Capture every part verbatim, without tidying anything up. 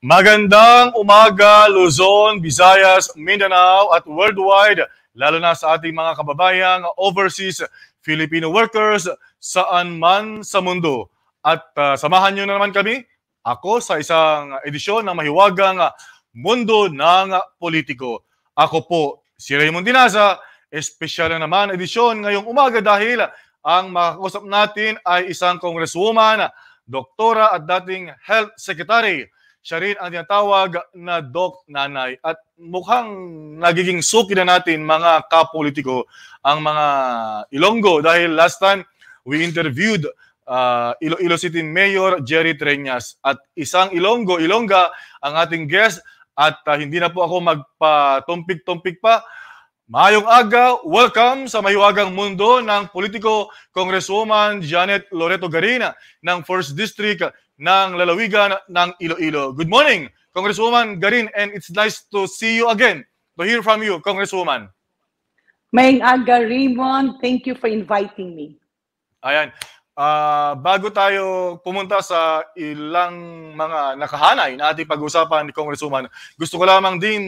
Magandang umaga, Luzon, Visayas, Mindanao at worldwide, lalo na sa ating mga kababayang overseas Filipino workers saan man sa mundo. At uh, samahan nyo na naman kami, ako sa isang edisyon ng mahiwagang Mundo ng Politiko. Ako po si Raymond Dinaza, espesyal na naman edisyon ngayong umaga dahil ang makakausap natin ay isang congresswoman, doktora at dating health secretary. Siya rin ang tinatawag na Doc Nanay. At mukhang nagiging suki na natin mga kapolitiko ang mga Ilonggo dahil last time we interviewed uh, Iloilo City Mayor Jerry Treñas at isang Ilonggo, Ilongga ang ating guest at uh, hindi na po ako magpatumpik-tumpik pa. Mayong aga, welcome sa mahiwagang mundo ng politiko, Congresswoman Janet Loreto Garin ng first District ng lalawigan ng Iloilo. Good morning, Congresswoman Garin, and it's nice to see you again, to hear from you, Congresswoman. Mayong aga, Raymond. Thank you for inviting me. Ayan. Uh, bago tayo pumunta sa ilang mga nakahanay na ating pag-usapan ni Congresswoman, gusto ko lamang din,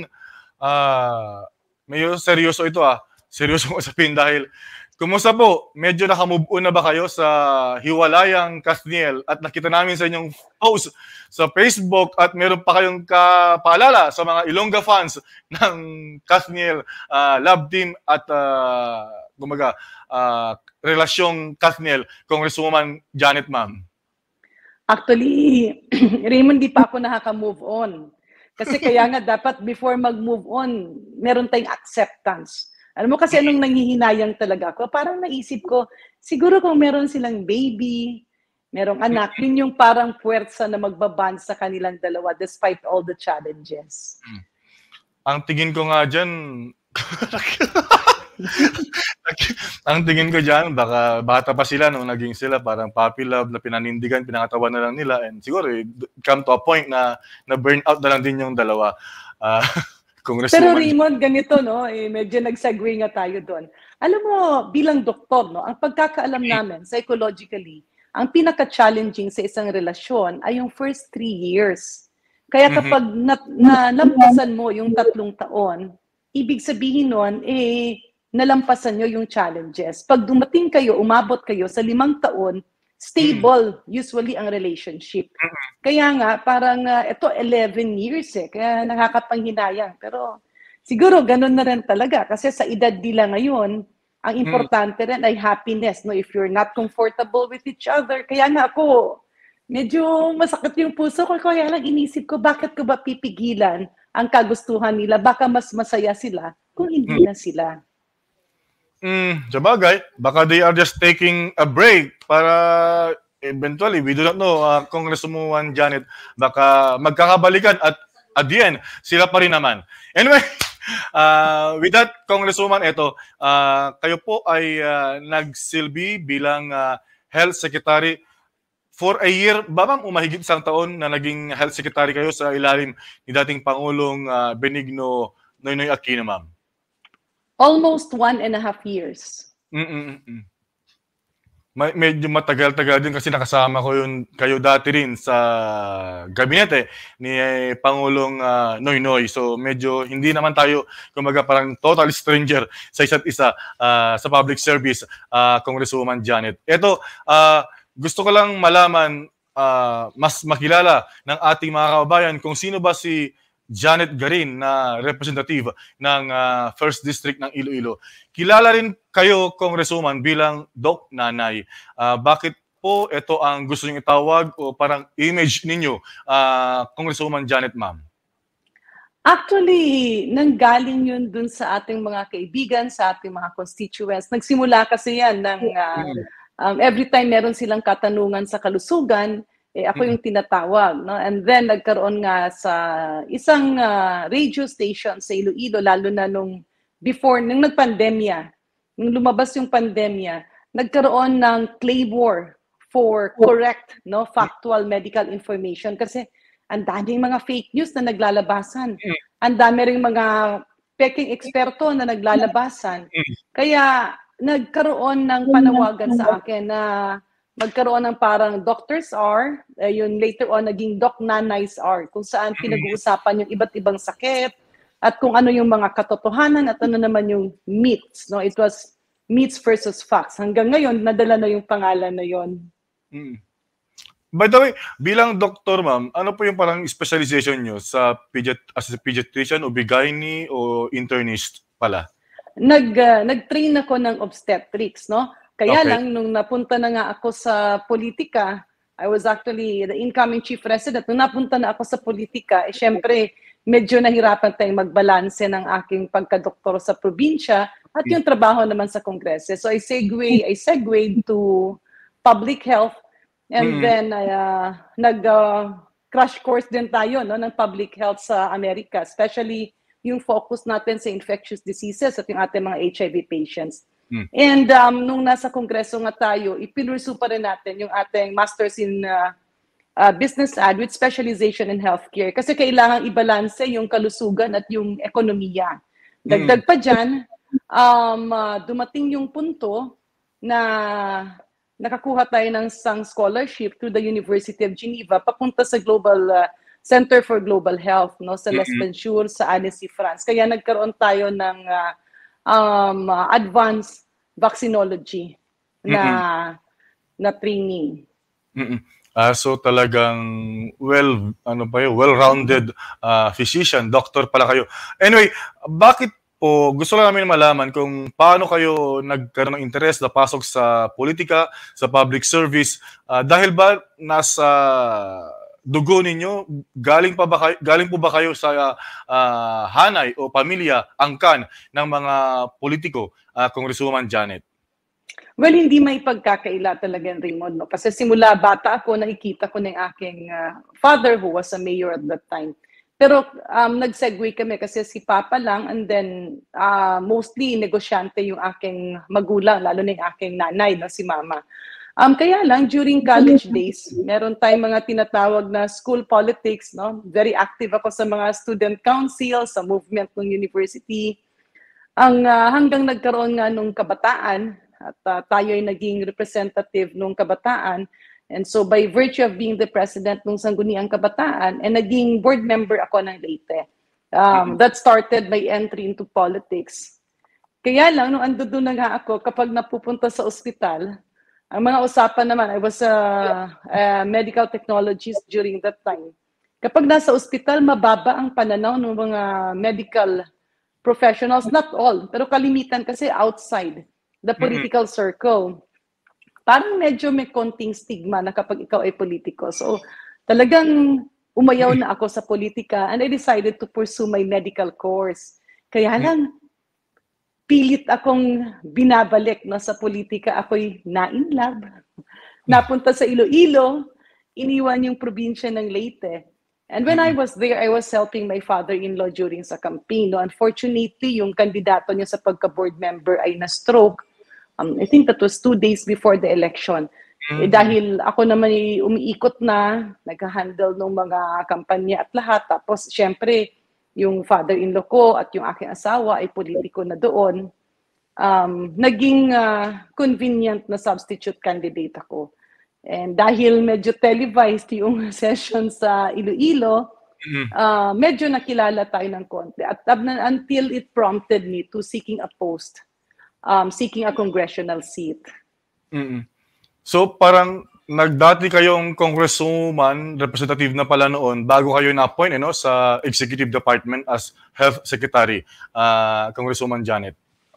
uh, medyo seryoso ito ah, seryoso ko sabihin dahil kumusta po? Medyo nakamove on na ba kayo sa hiwalayang Kathniel? At nakita namin sa inyong post sa Facebook at meron pa kayong kapaalala sa mga Ilongga fans ng Kathniel uh, love team at uh, gumaga, uh, relasyong Kathniel, Congresswoman Janet, ma'am. Actually, Raymond, di pa ako nakaka-move on. Kasi kaya nga dapat before mag-move on, meron tayong acceptance. Alam mo kasi anong nangihinayang talaga ako? Parang naisip ko, siguro kung meron silang baby, merong anak, yun yung parang puwersa na magbaband sa kanilang dalawa despite all the challenges. Ang tingin ko nga dyan, ang tingin ko dyan, baka bata pa sila nung naging sila, parang puppy love na pinanindigan, pinangatawan na lang nila, and siguro come to a point na na burn out na lang din yung dalawa. Uh, Pero Raymond, ganito, no? Eh, medyo nag-segue nga tayo doon. Alam mo, bilang doktor, no, ang pagkakaalam namin, psychologically, ang pinaka-challenging sa isang relasyon ay yung first three years. Kaya kapag na, na, nalampasan mo yung tatlong taon, ibig sabihin nun, eh, nalampasan nyo yung challenges. Pag dumating kayo, umabot kayo sa limang taon, stable usually ang relationship. Kaya nga, parang uh, ito eleven years eh, kaya nakakapanghinayang. Pero siguro ganun na rin talaga kasi sa edad nila ngayon, ang importante rin ay happiness. No? If you're not comfortable with each other, kaya nga ako, medyo masakit yung puso ko. Kaya lang inisip ko, bakit ko ba pipigilan ang kagustuhan nila? Baka mas masaya sila kung hindi na sila. Mm, sabagay, baka they are just taking a break para eventually, we do not know, uh, Congresswoman Janet, baka magkakabalikan at at the end, sila pa rin naman. Anyway, uh, with that, Congresswoman, ito, uh, kayo po ay uh, nagsilbi bilang uh, Health Secretary for a year. Ba ma'am, umahigit isang taon na naging Health Secretary kayo sa ilalim ni dating Pangulong uh, Benigno Noynoy Aquino, ma'am? Almost one and a half years. Mm-mm-mm. May, medyo matagal-tagal din kasi nakasama ko yun, kayo dati rin sa gabinete ni eh, Pangulong uh, Noynoy. So medyo hindi naman tayo kumaga parang total stranger sa isa't isa uh, sa public service, uh, Congresswoman Janet. Ito, uh, gusto ko lang malaman, uh, mas makilala ng ating mga kababayan kung sino ba si Janet Garin na representative ng uh, first District ng Iloilo. Kilala rin kayo, Congresswoman, bilang Doc Nanay. Uh, bakit po ito ang gusto nyo itawag o parang image ninyo, uh, Congresswoman Janet, ma'am? Actually, nanggaling yun dun sa ating mga kaibigan, sa ating mga constituents. Nagsimula kasi yan ng uh, um, every time meron silang katanungan sa kalusugan, eh, ako yung tinatawag. No? And then, nagkaroon nga sa isang uh, radio station sa Iloilo, lalo na nung before, nung nagpandemya, nung lumabas yung pandemya, nagkaroon ng claymore for correct, no, factual medical information. Kasi ang daming mga fake news na naglalabasan. Ang dami ring mga peking eksperto na naglalabasan. Kaya, nagkaroon ng panawagan sa akin na magkaroon ng parang Doctors R, eh, yun later on naging Doc Nanays R, kung saan pinag-uusapan yung iba't ibang sakit, at kung ano yung mga katotohanan at ano naman yung myths. No? It was myths versus facts. Hanggang ngayon, nadala na yung pangalan na yon. Mm. By the way, bilang doktor, ma'am, ano po yung parang specialization nyo sa pediat as a pediatrician o gynae o internist pala? Nag, uh, nag-train ako ng obstetrics, no? Kaya Okay. lang, nung napunta na nga ako sa politika, I was actually the incoming chief resident. Nung napunta na ako sa politika, eh, syempre, medyo nahirapan tayong magbalanse ng aking pagkadoktor sa probinsya at yung trabaho naman sa kongreso. So I segue, I segued to public health. And Mm. then, uh, nag-crash uh, course din tayo no, ng public health sa Amerika, especially yung focus natin sa infectious diseases at yung ating mga H I V patients. Mm. And um, nung nasa kongreso nga tayo, ipinursu pa rin natin yung ating Masters in uh, uh, Business Ad with specialization in healthcare. Kasi kailangan ibalanse yung kalusugan at yung ekonomiya. Dagdag pa dyan, um, uh, dumating yung punto na nakakuha tayo ng isang scholarship through the University of Geneva papunta sa Global uh, Center for Global Health, no, sa Les Ventures, sa Annecy, France. Kaya nagkaroon tayo ng uh, um, uh, advanced vaccinology na mm-hmm. na training. Mm-hmm. Uh, so talagang well, ano ba yun, well-rounded uh, physician, doctor pala kayo. Anyway, bakit o gusto lang namin malaman kung paano kayo nagkaroon ng interest na pasok sa politika, sa public service, uh, dahil ba nasa dugo ninyo, galing pa ba kayo, galing po ba kayo sa uh, hanay o pamilya, angkan ng mga politiko, uh, Congresswoman Janet? Well, hindi may pagkakaila talaga, Raymond, no? Kasi simula bata ako, nakikita ko ng aking uh, father who was a mayor at that time. Pero um, nag-segue kami kasi si Papa lang, and then uh, mostly negosyante yung aking magulang, lalo na yung aking nanay, no, si Mama. Um, kaya lang, during college days, meron tayong mga tinatawag na school politics. No? Very active ako sa mga student council, sa movement ng university. Ang, uh, hanggang nagkaroon nga nung kabataan, at uh, tayo ay naging representative nung kabataan. And so by virtue of being the president ng Sangguniang Kabataan, and naging board member ako ng Leyte. Um, that started my entry into politics. Kaya lang, nung ando doon na nga ako, kapag napupunta sa ospital, ang mga usapan naman, I was a, a medical technologist during that time. Kapag nasa ospital, mababa ang pananaw ng mga medical professionals, not all, pero kalimitan kasi outside the political circle. Parang medyo may konting stigma na kapag ikaw ay politiko. So talagang umayaw na ako sa politika, and I decided to pursue my medical course. Kaya lang, pilit akong binabalik no, sa politika. Ako'y na-inlove. Napunta sa Iloilo, iniwan yung probinsya ng Leyte. And when I was there, I was helping my father-in-law during sa campaign. No? Unfortunately, yung kandidato niya sa pagka-board member ay na-stroke. Um, I think that was two days before the election. Mm-hmm. Eh, dahil ako naman ay umiikot na, nag-handle ng mga kampanya at lahat. Tapos, syempre, yung father-in-law ko at yung aking asawa ay politiko na doon. Um, naging uh, convenient na substitute candidate ako. And dahil medyo televised yung session sa Iloilo, mm-hmm. uh, medyo nakilala tayo ng konti. At until it prompted me to seeking a post. Um, seeking a congressional seat. Mm-hmm. So parang nagdati kayong congresswoman, representative na pala noon, bago kayo na-appoint eh, no, sa executive department as health secretary, uh, Congresswoman Janet.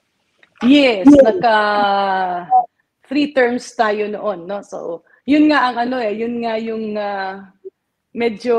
Yes, naka three terms tayo noon, no. So yun nga ang ano eh, yun nga yung uh, medyo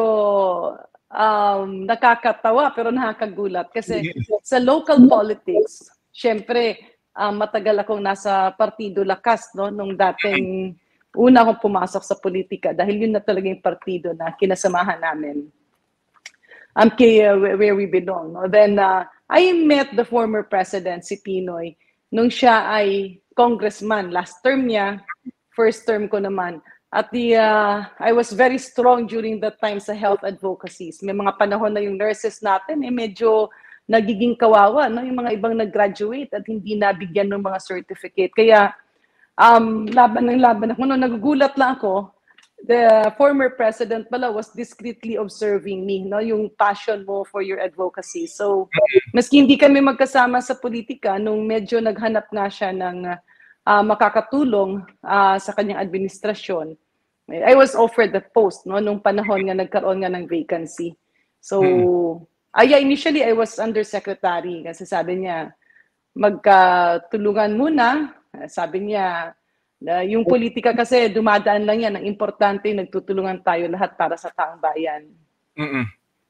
um, nakakatawa pero nakakagulat kasi sa local politics, syempre Um, matagal akong nasa Partido Lakas no nung dating una akong pumasok sa politika dahil yun na talaga yung partido na kinasamahan namin. Um, kay, uh, where we belong. No? Then uh, I met the former president, si Pinoy, nung siya ay congressman. Last term niya, first term ko naman. At the, uh, I was very strong during that time sa health advocacies. May mga panahon na yung nurses natin, eh, medyo nagiging kawawa, no? Yung mga ibang nag-graduate at hindi nabigyan ng mga certificate. Kaya um, laban ng laban ako. No, nagugulat lang ako. The former president pala was discreetly observing me, no, yung passion mo for your advocacy. So, maski hindi kami magkasama sa politika, nung medyo naghanap nga siya ng uh, makakatulong uh, sa kanyang administrasyon, I was offered the post, no, nung panahon nga nagkaroon nga ng vacancy. So, hmm. uh, yeah, initially I was undersecretary kasi sabi niya, magkatulungan muna, sabi niya, Uh, yung politika kasi dumadaan lang yan. Ang importante, nagtutulungan tayo lahat para sa taong bayan. Mm-mm.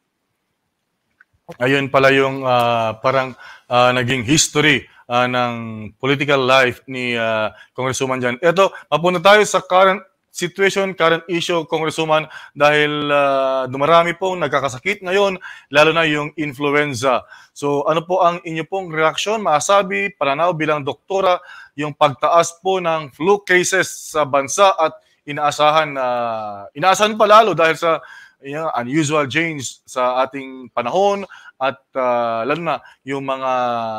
Ayun pala yung uh, parang uh, naging history uh, ng political life ni uh, Congresswoman Jan. Ito, mapunta tayo sa current situation, current issue, Congresswoman, dahil uh, dumarami pong nagkakasakit ngayon, lalo na yung influenza. So ano po ang inyo pong reaksyon, maasabi, pananaw bilang doktora, yung pagtaas po ng flu cases sa bansa at inaasahan na uh, inaasahan pa lalo dahil sa you know, unusual change sa ating panahon at uh, lalo na yung mga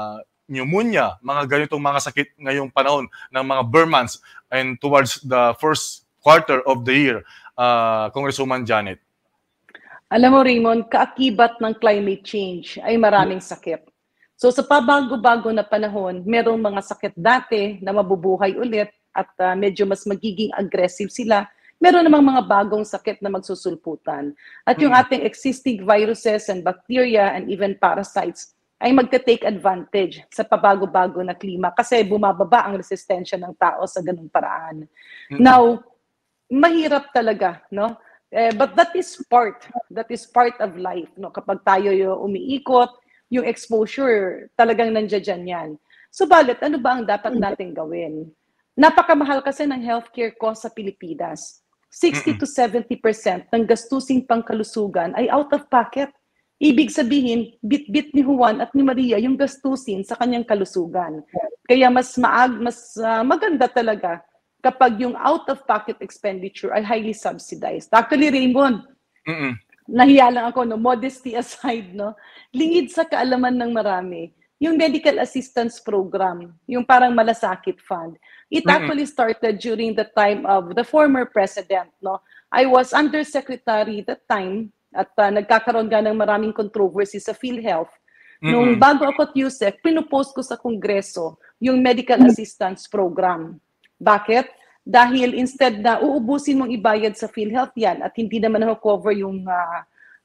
pneumonia, mga ganitong mga sakit ngayong panahon ng mga burn months and towards the first quarter of the year, uh, Congresswoman Janet. Alam mo, Raymond, kaakibat ng climate change ay maraming sakit. So sa pabago-bago na panahon, merong mga sakit dati na mabubuhay ulit at uh, medyo mas magiging aggressive sila. Meron namang mga bagong sakit na magsusulputan. At yung ating existing viruses and bacteria and even parasites ay magta-take advantage sa pabago-bago na klima kasi bumababa ang resistensya ng tao sa ganung paraan. Mm-hmm. Now, mahirap talaga, no? Eh, but that is part, that is part of life, no? Kapag tayo yung umiikot, yung exposure, talagang nandiyan yan. Subalit, ano ba ang dapat natin gawin? Napakamahal kasi ng healthcare cost sa Pilipinas. sixty to seventy percent ng gastusing pangkalusugan ay out of pocket. Ibig sabihin, bit-bit ni Juan at ni Maria yung gastusin sa kanyang kalusugan. Kaya mas maag, mas uh, maganda talaga kapag yung out-of-pocket expenditure ay highly subsidized. Actually, Raymond, Mm-mm. nahiya lang ako, no? Modesty aside, no? Lingid sa kaalaman ng marami, yung medical assistance program, yung parang malasakit fund, it Mm-mm. actually started during the time of the former president, no? I was undersecretary that time at uh, nagkakaroon nga ng maraming controversy sa PhilHealth. Mm-mm. Nung bago ako at Yusek, pinupost ko sa Kongreso yung medical assistance program. Bakit? Dahil instead na uubusin mong ibayad sa PhilHealth yan at hindi naman ako-cover yung uh,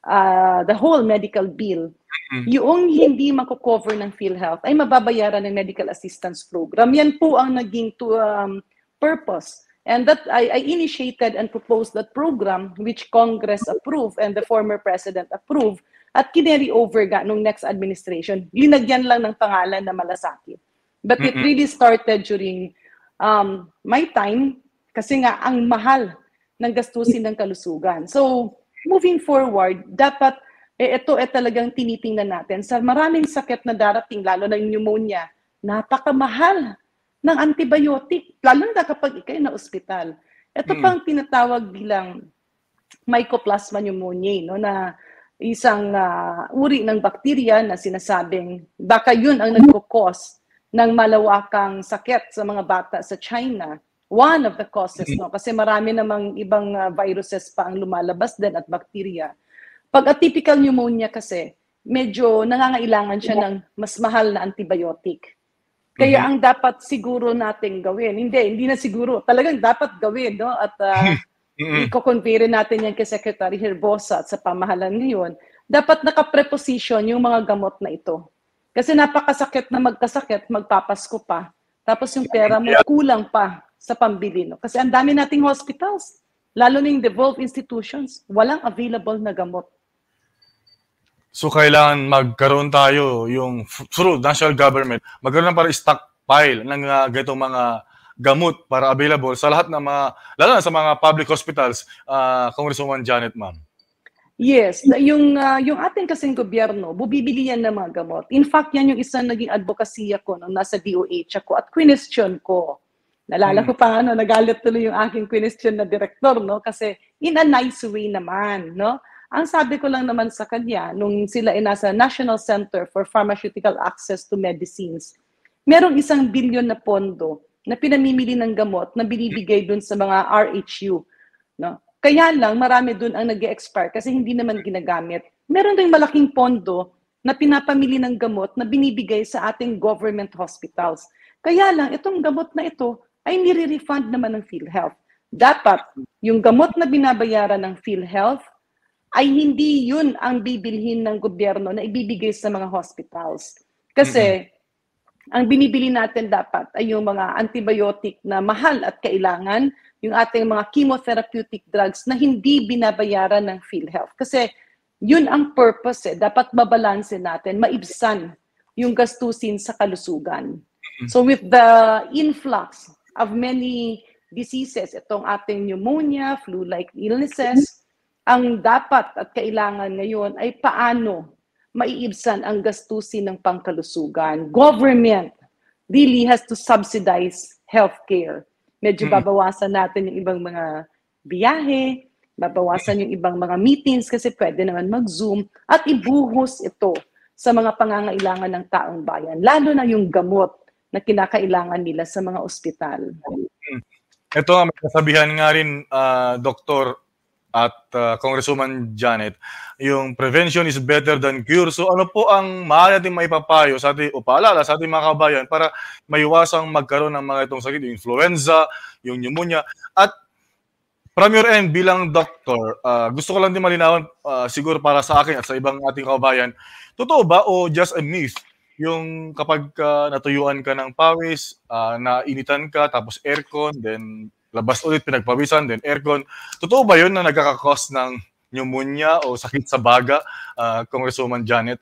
uh, the whole medical bill, mm-hmm. yung hindi mako-cover ng PhilHealth ay mababayaran ng medical assistance program. Yan po ang naging to, um, purpose. And that I, I initiated and proposed that program which Congress approved and the former president approved at kineri over ga nung next administration. Linagyan lang ng pangalan na malasakit. But mm-hmm. it really started during Um, my time, kasi nga ang mahal ng gastusin ng kalusugan. So, moving forward, dapat, eh, ito eh talagang tinitingnan natin. Sa maraming sakit na darating, lalo na yung pneumonia, napakamahal ng antibiotic, lalo na kapag ikay na ospital. Ito hmm. pang tinatawag bilang Mycoplasma pneumoniae, no, na isang uh, uri ng bakterya na sinasabing baka yun ang nagkukos ng malawakang sakit sa mga bata sa China. One of the causes, no? Kasi marami namang ibang uh, viruses pa ang lumalabas din at bacteria. Pag atypical pneumonia kasi, medyo nangangailangan siya ng mas mahal na antibiotic. Kaya mm-hmm. ang dapat siguro nating gawin, hindi, hindi na siguro, talagang dapat gawin, no? At uh, mm-hmm. i-convey natin yan kay Secretary Herbosa at sa pamahalan ngayon, dapat nakapreposition yung mga gamot na ito. Kasi napakasakit na magkasakit, magpapasko pa. Tapos yung pera mo kulang pa sa pambili. No? Kasi ang dami nating hospitals, lalo na yung devolved institutions, walang available na gamot. So kailangan magkaroon tayo yung through national government, magkaroon ng para stockpile ng uh, ganitong mga gamot para available sa lahat ng mga, lalo na sa mga public hospitals, uh, Congresswoman Janet, ma'am. Yes, yung uh, yung ating kasing gobyerno, bubibili yan ng mga gamot. In fact, yan yung isang naging advokasya ko nung nasa D O H ako at question ko. Nalala hmm. ko pa, ano, nagalit tuloy yung aking question na direktor, no? Kasi in a nice way naman, no? Ang sabi ko lang naman sa kanya, nung sila ay nasa National Center for Pharmaceutical Access to Medicines, merong isang bilyon na pondo na pinamimili ng gamot na binibigay dun sa mga R H U. No? Kaya lang, marami dun ang nag-expire kasi hindi naman ginagamit. Meron rin malaking pondo na pinapamili ng gamot na binibigay sa ating government hospitals. Kaya lang, itong gamot na ito ay nire-refund naman ng PhilHealth. Dapat, yung gamot na binabayaran ng PhilHealth ay hindi yun ang bibilhin ng gobyerno na ibibigay sa mga hospitals. Kasi, mm-hmm. ang binibili natin dapat ay yung mga antibiotic na mahal at kailangan, yung ating mga chemotherapeutic drugs na hindi binabayaran ng PhilHealth. Kasi, yun ang purpose eh. Dapat mabalanse natin, maibsan yung gastusin sa kalusugan. So with the influx of many diseases, itong ating pneumonia, flu-like illnesses, ang dapat at kailangan ngayon ay paano maiibsan ang gastusin ng pangkalusugan. Government really has to subsidize healthcare. Medyo babawasan natin yung ibang mga biyahe, babawasan yung ibang mga meetings kasi pwede naman mag-Zoom at ibuhos ito sa mga pangangailangan ng taong bayan, lalo na yung gamot na kinakailangan nila sa mga ospital. Ito nga, may kasabihan nga rin, uh, Doktor at uh, Congresswoman Janet, yung prevention is better than cure. So ano po ang maaari natin maipapayo sa ating, o paalala sa ating mga kabayan para maiwasang magkaroon ng mga itong sakit, yung influenza, yung pneumonia, at from your end, bilang doktor, uh, gusto ko lang din malinawan, uh, siguro para sa akin at sa ibang ating kababayan, totoo ba o just a myth yung kapag uh, natuyuan ka ng pawis, uh, nainitan ka, tapos aircon, then labas ulit, pinagpawisan, then aircon. Totoo ba yun na nagkakakos ng pneumonia o sakit sa baga, uh, Congresswoman Janet?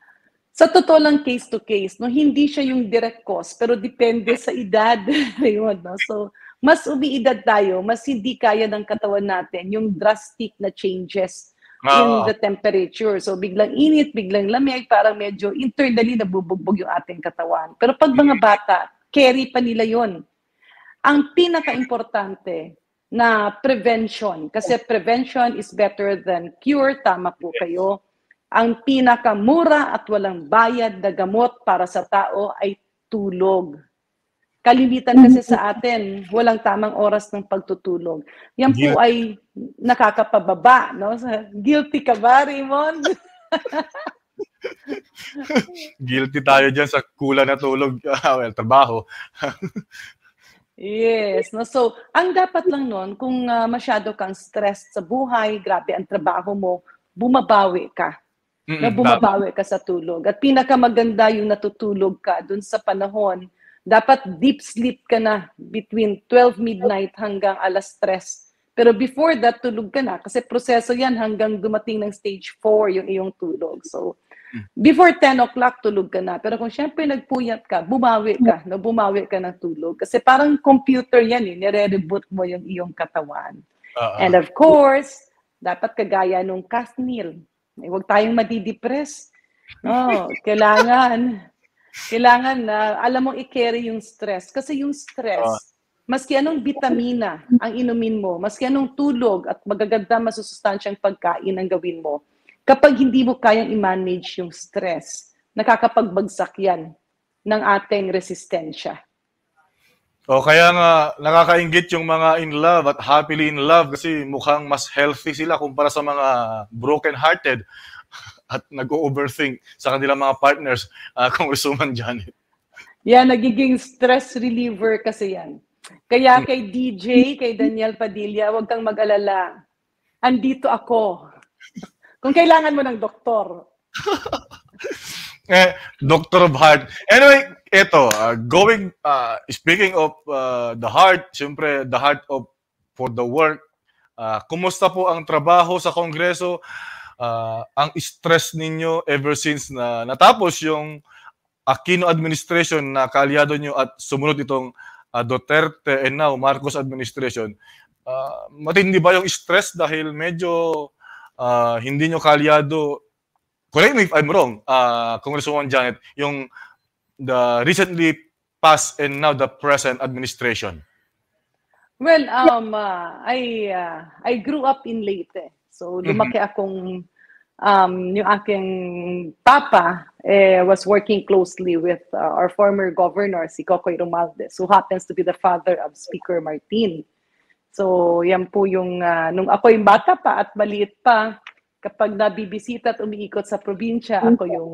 Sa totoo lang, case to case, no, hindi siya yung direct cause, pero depende sa edad. Ayun, no? So, mas umiidad tayo, mas hindi kaya ng katawan natin yung drastic na changes ah. in the temperature. So, biglang init, biglang lamig, parang medyo internally nabubugbog yung ating katawan. Pero pag mga bata, carry pa nila yon. Ang pinaka-importante na prevention, kasi prevention is better than cure, tama po kayo. Ang pinakamura at walang bayad na gamot para sa tao ay tulog. Kalimitan kasi sa atin, walang tamang oras ng pagtutulog. Yan po ay nakakapababa, no? Guilty ka ba, Raymond? Guilty tayo dyan sa kulang na tulog. Well, trabaho. Yes. No? So, ang dapat lang nun, kung uh, masyado kang stressed sa buhay, grabe ang trabaho mo, bumabawi ka. Mm-mm, na bumabawi ka sa tulog. At pinakamaganda yung natutulog ka dun sa panahon, dapat deep sleep ka na between twelve midnight hanggang alas tres. Pero before that, tulog ka na. Kasi proseso yan hanggang dumating ng stage four yung iyong tulog. So, before ten o'clock, tulog ka na. Pero kung syempre nagpuyat ka, bumawi ka. No? Bumawi ka ng tulog. Kasi parang computer yan eh. Nire-reboot mo yung iyong katawan. Uh-huh. And of course, dapat kagaya nung Kathniel. Eh, huwag tayong madidepress. No, kailangan, kailangan na alam mong i-carry yung stress. Kasi yung stress, uh, maski anong vitamina ang inumin mo, maski anong tulog at magaganda masusustansyang pagkain ang gawin mo, kapag hindi mo kayang i-manage yung stress, nakakapagbagsak yan ng ating resistensya. O kaya nga nakakainggit yung mga in love at happily in love kasi mukhang mas healthy sila kumpara sa mga broken-hearted at nag-overthink sa kanilang mga partners, uh, Congresswoman Janet. Yan, nagiging stress reliever kasi yan. Kaya kay D J, kay Daniel Padilla, huwag kang mag-alala. Andito ako. Kung kailangan mo ng doktor. Eh, Doctor of Heart. Anyway, eto, uh, going, uh, speaking of uh, the heart, siyempre, the heart of for the work, uh, kumusta po ang trabaho sa Kongreso? Uh, ang stress ninyo ever since na natapos yung Aquino administration na kaalyado nyo at sumunod itong uh, Duterte and now Marcos administration. Uh, matindi ba yung stress dahil medyo uh, hindi nyo kaalyado? Correct me if I'm wrong, uh, Congresswoman Janet, yung the recently past and now the present administration. Well, um, uh, I uh, I grew up in Leyte. So lumaki akong um, yung aking papa eh, was working closely with uh, our former governor, si Cocoy Romualdez, who happens to be the father of Speaker Martin. So, yan po yung, uh, nung ako yung bata pa at maliit pa, kapag nabibisita at umiikot sa probinsya, ako yung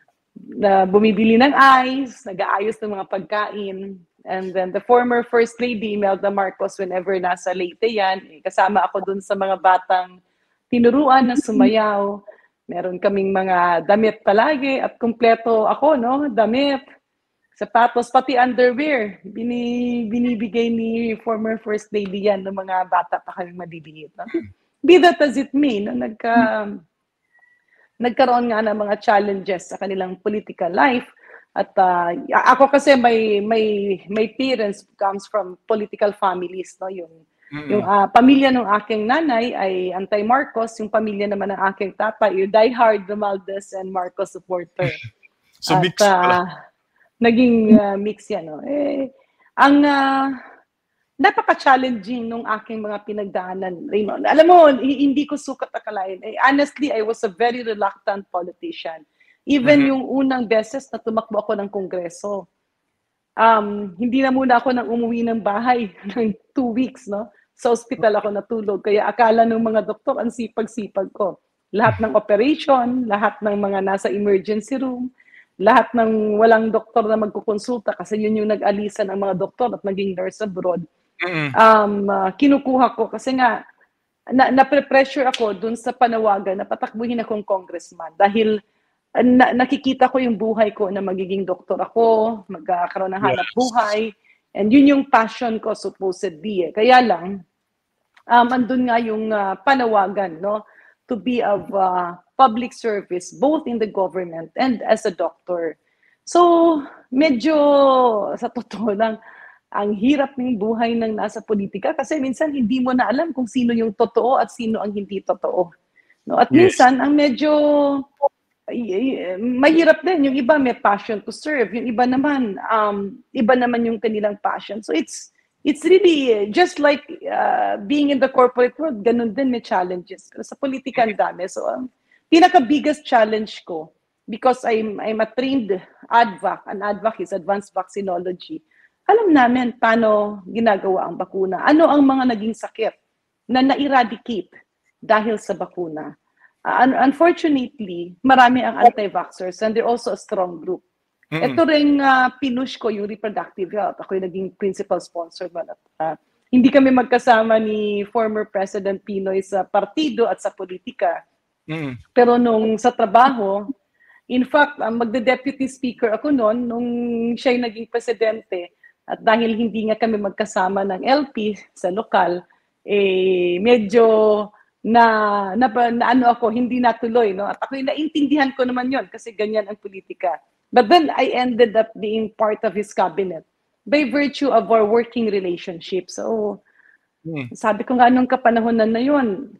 na bumibili ng ice, nag-aayos ng mga pagkain. And then the former First Lady, Imelda Marcos, whenever nasa Leyte yan, eh, kasama ako dun sa mga batang tinuruan na sumayaw. Meron kaming mga damit palagi at kumpleto ako, no? Damit, sapatos, pati underwear. Bini, binibigay ni former First Lady yan ng mga bata pa kaming maliliit. No? Be that as it may, no? Nagka, nagkaroon nga ng mga challenges sa kanilang political life. At uh, ako kasi may, may, may parents comes from political families. No? Yung, mm-hmm. yung uh, pamilya ng aking nanay ay anti-Marcos, yung pamilya naman ng aking tata, yung diehard Romualdez and Marcos supporter. So at, mix pala. Uh, naging uh, mix yan. No? Eh, ang uh, napaka-challenging nung aking mga pinagdaanan, Raymond. Alam mo, hindi ko sukat akalain. Eh, honestly, I was a very reluctant politician. Even mm-hmm. yung unang beses na tumakbo ako ng Kongreso, um, hindi na muna ako nang umuwi ng bahay ng two weeks, no? Sa hospital ako natulog. Kaya akala ng mga doktor, ang sipag-sipag ko. Lahat ng operation, lahat ng mga nasa emergency room, lahat ng walang doktor na magkukonsulta kasi yun yung nag-alisan ng mga doktor at naging nurse abroad. Um, uh, kinukuha ko kasi nga na, na-pressure ako dun sa panawagan na patakbuhin akong congressman dahil uh, na, nakikita ko yung buhay ko na magiging doktor ako, magkakaroon ng hanap buhay, and yun yung passion ko supposedly. Eh. Kaya lang, um, andun nga yung uh, panawagan, no, to be of uh, public service both in the government and as a doctor. So, medyo sa totoo lang, ang hirap ng buhay ng nasa politika kasi minsan hindi mo na alam kung sino yung totoo at sino ang hindi totoo. No? At yes. minsan, ang medyo mahirap din. Yung iba may passion to serve. Yung iba naman, um, iba naman yung kanilang passion. So it's it's really just like uh, being in the corporate world, ganun din may challenges. Pero sa politika ang dami. So ang um, pinaka-biggest challenge ko, because I'm, I'm a trained ADVAC, an ADVAC is Advanced Vaccinology, alam namin paano ginagawa ang bakuna. Ano ang mga naging sakit na na-eradicate dahil sa bakuna. Uh, unfortunately, marami ang anti-vaxxers and they're also a strong group. Mm-hmm. Ito rin uh, pinush ko yung reproductive health. Ako yung naging principal sponsor. At, uh, hindi kami magkasama ni former President Pinoy sa partido at sa politika. Mm-hmm. Pero nung sa trabaho, in fact, uh, magde-deputy speaker ako noon nung siya yung naging presidente. At dahil hindi nga kami magkasama ng L P sa lokal, eh medyo na, na, na ano ako, hindi natuloy. No? At ako yung naintindihan ko naman yon kasi ganyan ang politika. But then I ended up being part of his cabinet by virtue of our working relationship. So, hmm. sabi ko nga nung kapanahonan na yun,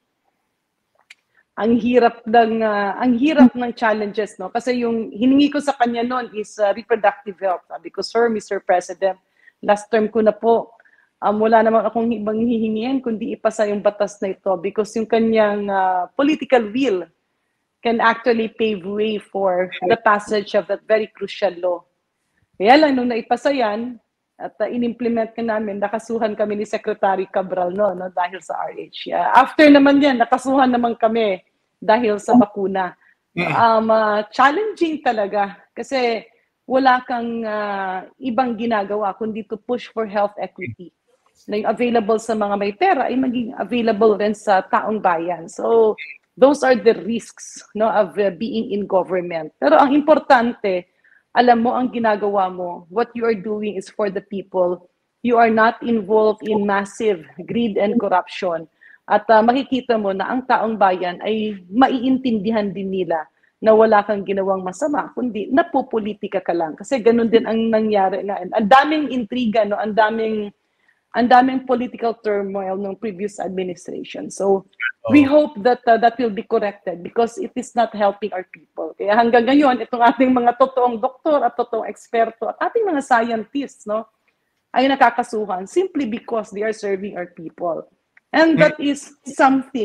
ang hirap ng uh, ang hirap ng challenges, no? Kasi yung hiningi ko sa kanya noon is uh, reproductive health. Sabi ko, sir, Mister President, last term ko na po, um, wala naman akong ibang hihingihan kundi ipasa yung batas na ito because yung kanyang uh, political will can actually pave way for the passage of that very crucial law. Kaya lang, nung naipasa yan, at uh, in-implement ka namin, nakasuhan kami ni Secretary Cabral no, no, dahil sa R H. Uh, after naman yan, nakasuhan naman kami dahil sa bakuna. Um, uh, challenging talaga kasi wala kang uh, ibang ginagawa kundi to push for health equity. Na yung available sa mga may pera ay maging available rin sa taong bayan. So, those are the risks no, of uh, being in government. Pero ang importante, alam mo ang ginagawa mo, what you are doing is for the people. You are not involved in massive greed and corruption. At uh, makikita mo na ang taong bayan ay maiintindihan din nila na wala kang ginawang masama, kundi napopolitika ka lang. Kasi ganun din ang nangyari nga. Ang daming intriga, no? ang daming ang daming political turmoil ng previous administration. So, oh. we hope that uh, that will be corrected because it is not helping our people. Kaya hanggang ngayon, itong ating mga totoong doktor at totoong eksperto at ating mga scientists, no, ay nakakasuhan simply because they are serving our people. And that is something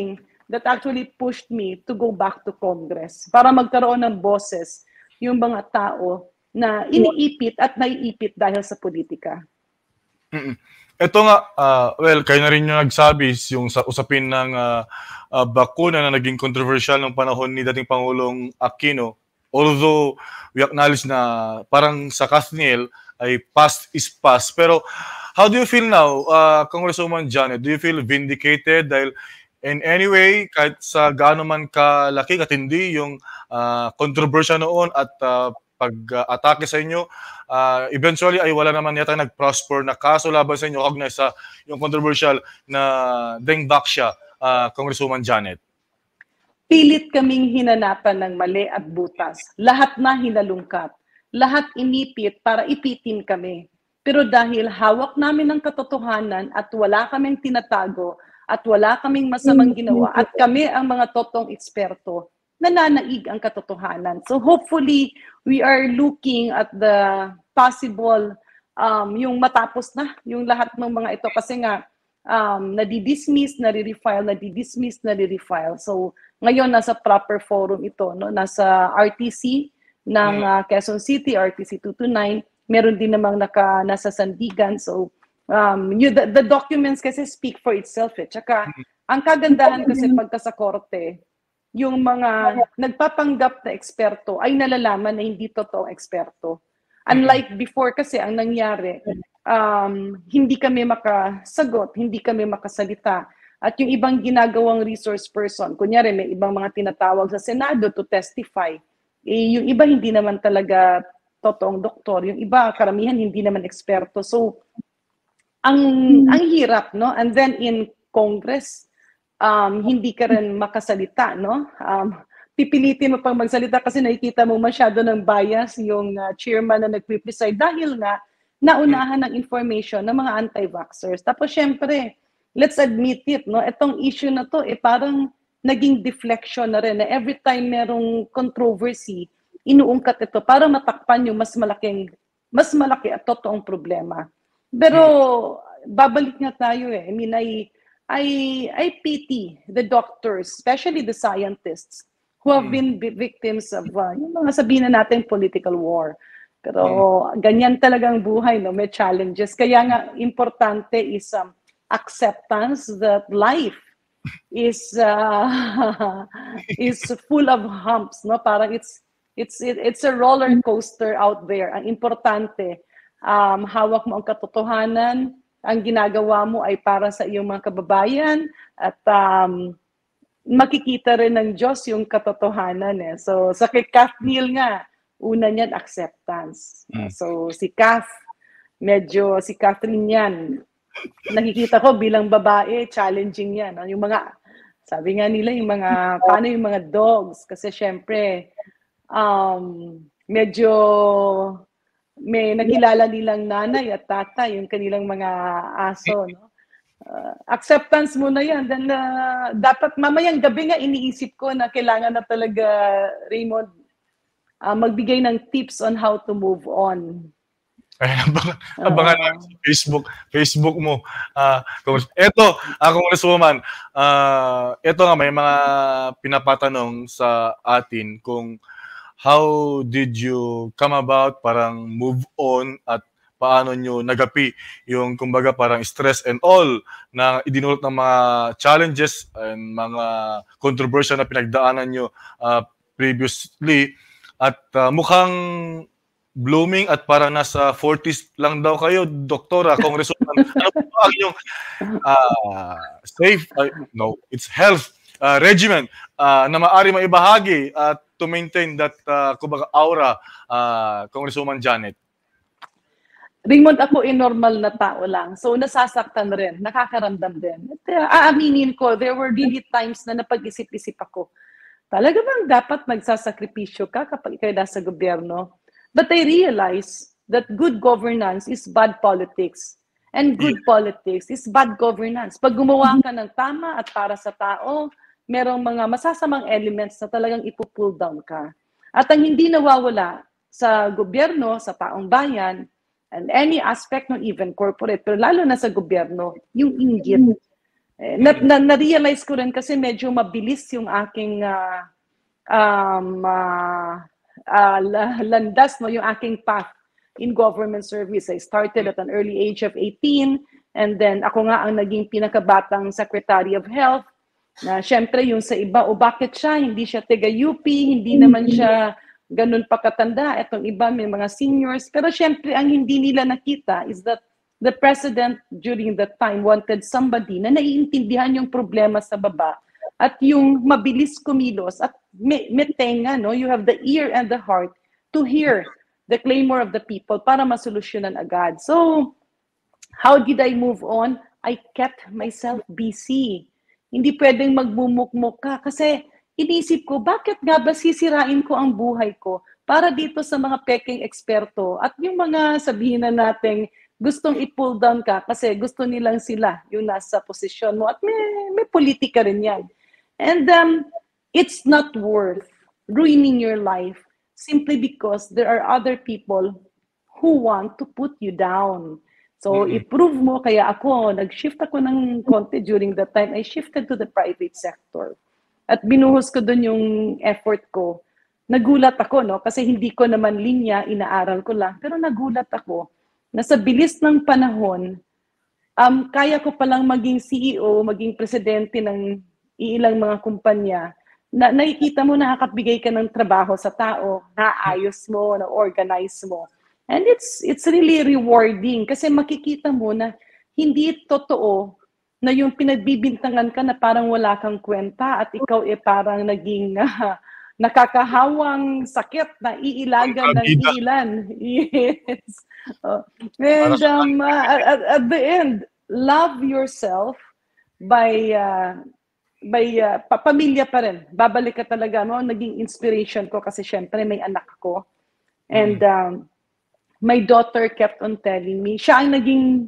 that actually pushed me to go back to Congress para magkaroon ng boses yung mga tao na iniipit at naiipit dahil sa politika. Mm-mm. Ito nga, uh, well, kayo na rin yung nagsabi yung sa usapin ng uh, uh, bakuna na naging controversial ng panahon ni dating Pangulong Aquino. Although we acknowledge na parang sa Kathniel ay past is past. Pero how do you feel now, uh, Congresswoman Janet? Do you feel vindicated dahil in any way, kahit sa gaano man kalaki at hindi yung uh, controversial noon at uh, pag-atake sa inyo, uh, eventually ay wala naman yata nag-prosper na kaso laban sa inyo kaugnay sa yung controversial na Deng Baksya, uh, Congresswoman Janet? Pilit kaming hinanapan ng mali at butas. Lahat na hinalungkat. Lahat inipit para ipitin kami. Pero dahil hawak namin ang katotohanan at wala kaming tinatago at wala kaming masamang ginawa at kami ang mga totoong eksperto, nananaig ang katotohanan. So hopefully, we are looking at the possible, um, yung matapos na, yung lahat ng mga ito. Kasi nga, um, nadi-dismiss, nare-refile, nadi-dismiss, nare-refile. So ngayon, nasa proper forum ito. No? Nasa R T C ng uh, Quezon City, R T C two twenty-nine. Meron din namang naka, nasa Sandigan. So um, you, the, the documents kasi speak for itself. Eh. Tsaka, ang kagandahan kasi pagka sa korte, yung mga nagpapanggap na eksperto ay nalalaman na hindi totoong eksperto. Unlike before kasi ang nangyari, um, hindi kami makasagot, hindi kami makasalita. At yung ibang ginagawang resource person, kunyari may ibang mga tinatawag sa Senado to testify, eh, yung iba hindi naman talaga totoong doktor, yung iba karamihan hindi naman eksperto. So, ang, ang hirap, no? And then in Congress, Um, hindi ka rin makasalita, no? Um, pipilitin mo pang magsalita kasi nakikita mo masyado ng bias yung uh, chairman na nag-preside dahil nga naunahan ng information ng mga anti-vaxxers. Tapos syempre, let's admit it, no? Itong issue na to, eh parang naging deflection na rin. Na every time merong controversy, inuungkat ito para matakpan yung mas malaking, mas malaki at totoong problema. Pero babalik nga tayo eh. I mean, I I, I pity the doctors, especially the scientists, who have been victims of, uh, yung mga sabihin na natin, political war. Pero mm. ganyan talagang buhay, no? May challenges. Kaya nga, importante is um, acceptance that life is uh, is full of humps, no? Parang it's it's it, it's a roller coaster out there. Ang importante, um, hawak mo ang katotohanan. Ang ginagawa mo ay para sa iyong mga kababayan at um, makikita rin ng Diyos yung katotohanan. Eh. So sa kay Kathniel nga, una niyan acceptance. Mm. So si Kath, medyo si Catherine yan, nakikita ko bilang babae, challenging yan. No? Yung mga, sabi nga nila, yung mga, paano yung mga dogs? Kasi syempre, um, medyo may nakilala nilang nanay at tatay, yung kanilang mga aso, no? Uh, acceptance muna yan. Then, uh, dapat mamayang gabi nga iniisip ko na kailangan na talaga, Raymond, uh, magbigay ng tips on how to move on. Ay, abangan, abangan uh, sa Facebook, Facebook mo. Uh, eto, uh, Congresswoman, uh, eto nga may mga pinapatanong sa atin kung how did you come about parang move on at paano nyo nagapi yung kumbaga parang stress and all na idinulot ng mga challenges and mga controversial na pinagdaanan nyo uh, previously at uh, mukhang blooming at para nasa forties lang daw kayo, Doktora, Congresswoman. Ano po ba ang yung uh, safe, uh, no, it's health uh, regimen uh, na maaari maibahagi at uh, to maintain that uh, kumbaga aura, uh, Congresswoman Janet? Raymond, ako ay normal na tao lang. So nasasaktan rin, nakakaramdam din. At uh, aaminin ko, there were really times na napag-isip-isip ako. Talaga bang dapat magsasakripisyo ka kapag ikaw nasa gobyerno? But I realized that good governance is bad politics. And good politics is bad governance. Pag gumawa ka ng tama at para sa tao, merong mga masasamang elements na talagang ipo-pull down ka. At ang hindi nawawala sa gobyerno, sa taong bayan, and any aspect ng even corporate, pero lalo na sa gobyerno, yung inggit. Eh, na, na, na-realize ko rin kasi medyo mabilis yung aking uh, um, uh, uh, landas, no, yung aking path in government service. I started at an early age of eighteen, and then ako nga ang naging pinakabatang Secretary of Health. Na syempre yung sa iba, o bakit siya, hindi siya taga-U P, hindi naman siya ganun pa katanda, etong iba may mga seniors. Pero syempre ang hindi nila nakita is that the president during that time wanted somebody na naiintindihan yung problema sa baba at yung mabilis kumilos at may, may tenga, no? You have the ear and the heart to hear the clamor of the people para masolusyonan agad. So, how did I move on? I kept myself busy. Hindi pwedeng magmumukmuk ka kasi inisip ko, bakit nga ba sisirain ko ang buhay ko para dito sa mga peking eksperto at yung mga sabihin na nating gustong i-pull down ka kasi gusto nilang sila yung nasa posisyon mo at may, may politika rin yan. And um, it's not worth ruining your life simply because there are other people who want to put you down. So, mm-hmm. i-prove mo, kaya ako, nag-shift ako ng konti during that time, I shifted to the private sector. At binuhos ko doon yung effort ko. Nagulat ako, no? Kasi hindi ko naman linya, inaaral ko lang. Pero nagulat ako na sa bilis ng panahon, um, kaya ko palang maging C E O, maging presidente ng iilang mga kumpanya, na nakikita mo nakakabigay ka ng trabaho sa tao, naayos mo, na-organize mo. And it's it's really rewarding kasi makikita mo na hindi totoo na yung pinagbibintangan ka na parang wala kang kwenta at ikaw eh parang naging uh, nakakahawang sakit na iilagan ng ilan. Yes. Uh, and um, uh, at, at the end, love yourself by uh, by uh, pamilya pa rin. Babalik ka talaga, no? Naging inspiration ko kasi syempre may anak ko. And um, my daughter kept on telling me, siya ang naging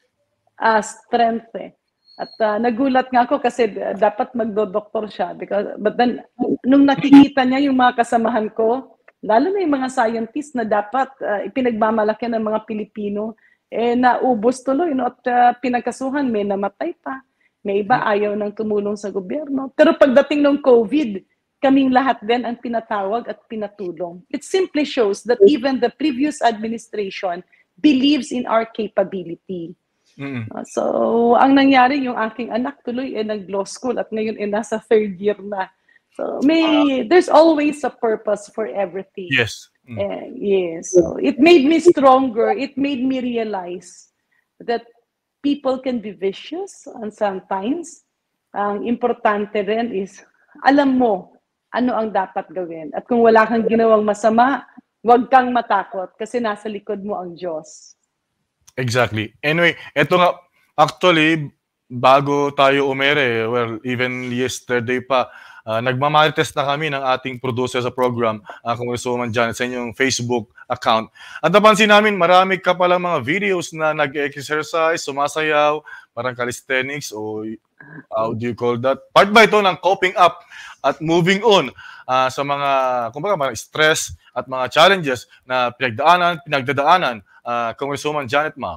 uh, strength eh. At uh, nagulat nga ako kasi uh, dapat magdo-doktor siya. Because, but then, nung nakikita niya yung mga kasamahan ko, lalo na yung mga scientists na dapat uh, ipinagmamalaki ng mga Pilipino, eh naubos tuloy, no? At uh, pinagkasuhan, may namatay pa. May iba ayaw nang tumulong sa gobyerno. Pero pagdating ng COVID, kaming lahat din ang pinatawag at pinatulong. It simply shows that even the previous administration believes in our capability. Mm-hmm. Uh, so, ang nangyari, yung aking anak tuloy ay eh, nag-law school at ngayon ay eh, nasa third year na. So, may uh, there's always a purpose for everything. Yes. Mm. Uh, yes. So, it made me stronger. It made me realize that people can be vicious and sometimes ang importante rin is alam mo ano ang dapat gawin. At kung wala kang ginawang masama, huwag kang matakot kasi nasa likod mo ang Diyos. Exactly. Anyway, eto nga, actually, bago tayo umere, well, even yesterday pa, uh, nagmamarites na kami ng ating producer sa program, uh, Congresswoman Janet, sa inyong Facebook account. At napansin namin, marami ka palang mga videos na nag-exercise, sumasayaw, parang calisthenics, o how do you call that? Part ba ito ng coping up at moving on uh, sa mga, kumbaga, mga stress at mga challenges na pinagdaanan, pinagdadaanan, uh, Congresswoman Janet, ma'am?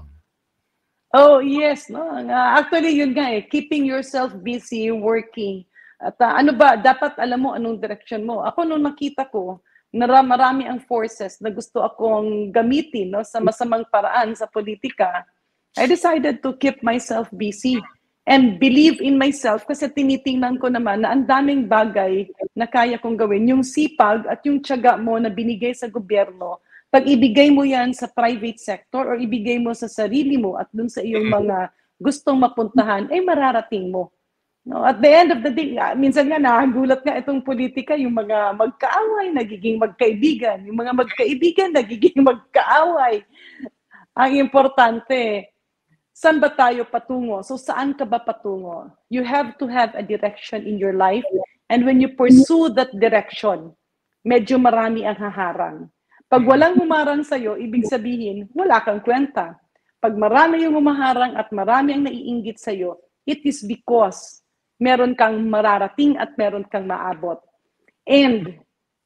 Oh, yes. No? Uh, actually, yun nga eh. Keeping yourself busy, working. At uh, ano ba, dapat alam mo anong direction mo. Ako nung nakita ko, na marami ang forces na gusto akong gamitin, no, sa masamang paraan sa politika, I decided to keep myself busy and believe in myself kasi tinitingnan ko naman na ang daming bagay na kaya kong gawin. Yung sipag at yung tiyaga mo na binigay sa gobyerno, pag ibigay mo yan sa private sector or ibigay mo sa sarili mo at dun sa iyong mga gustong mapuntahan, ay mararating mo. No, at the end of the day, minsan nga nakagulat nga itong politika, yung mga magkaaway, nagiging magkaibigan. Yung mga magkaibigan, nagiging magkaaway. Ang importante, saan ba tayo patungo? So saan ka ba patungo? You have to have a direction in your life. And when you pursue that direction, medyo marami ang haharang. Pag walang humarang sa'yo, ibig sabihin, wala kang kwenta. Pag marami yung humaharang at marami ang naiinggit sa'yo, it is because meron kang mararating at meron kang maabot. And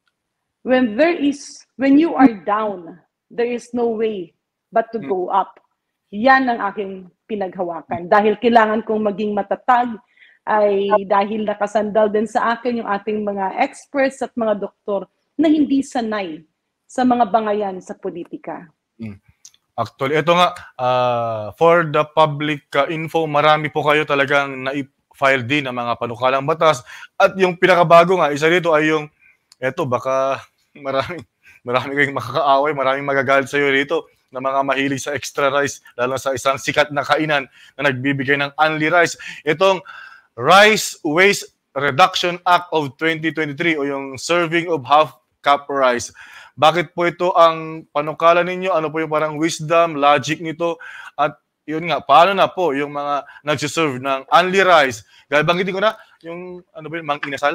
when there is, when you are down, there is no way but to go up. Yan ang aking pinaghawakan. Dahil kailangan kong maging matatag, ay dahil nakasandal din sa akin yung ating mga experts at mga doktor na hindi sanay sa mga bangayan sa politika. Hmm. Actually, ito nga, uh, for the public uh, info, marami po kayo talagang na-file din ng mga panukalang batas. At yung pinakabago nga, isa dito ay yung, eto, baka maraming, maraming kayong makakaaway, maraming magagalit sa iyo dito na mga mahilig sa extra rice, lalo sa isang sikat na kainan na nagbibigay ng only rice. Itong Rice Waste Reduction Act of twenty twenty-three o yung Serving of Half Cup Rice. Bakit po ito ang panukala ninyo? Ano po yung parang wisdom, logic nito? At yun nga, paano na po yung mga nagsiserve ng only rice? Gaya banggitin ko na, yung ano ba yun, mang inasal?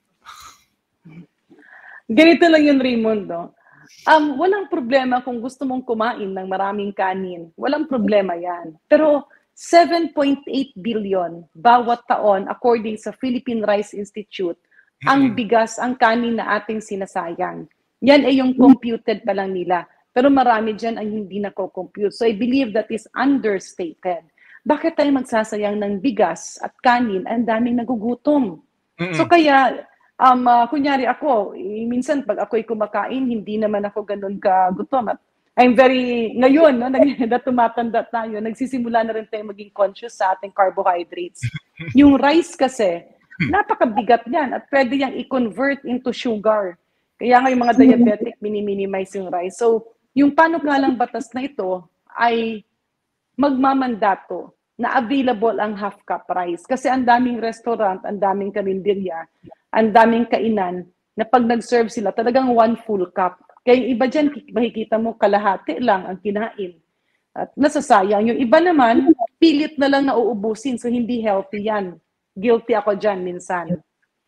Ganito lang yun, Raymond, no? Um, walang problema kung gusto mong kumain ng maraming kanin. Walang problema yan. Pero seven point eight billion bawat taon, according sa Philippine Rice Institute, mm-hmm. ang bigas, ang kanin na ating sinasayang. Yan ay yung computed pa lang nila. Pero marami dyan ang hindi nako-compute. So I believe that is understated. Bakit tayo magsasayang ng bigas at kanin? Ang daming nagugutom. Mm-hmm. So kaya, um, uh, kunyari ako, eh, minsan pag ako'y kumakain, hindi naman ako ganun kagutom. At I'm very, ngayon, no, na tumatanda tayo, nagsisimula na rin tayo maging conscious sa ating carbohydrates. Yung rice kasi, napakabigat yan at pwede yang i-convert into sugar. Kaya nga yung mga diabetic, mini-minimize yung rice. So, yung panukalang batas na ito ay magmamandato na available ang half cup rice. Kasi ang daming restaurant, ang daming karinderya, ang daming kainan na pag nag-serve sila, talagang one full cup. Kaya yung iba dyan, makikita mo kalahati lang ang kinain. At nasasayang. Yung iba naman, pilit na lang nauubusin. So, hindi healthy yan. Guilty ako dyan minsan.